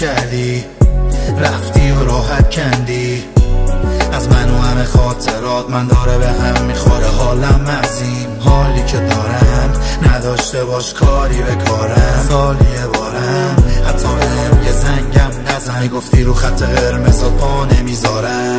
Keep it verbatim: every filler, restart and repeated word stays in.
کردی، رفتی و راحت کندی از من و همه خاطرات. من داره به هم میخوره حالم از این حالی که دارم، نداشته باش کاری به کارم. سالیه بارم حتی بهم یه زنگم نزن، گفتی رو خط قرمزات پا نمیذارم.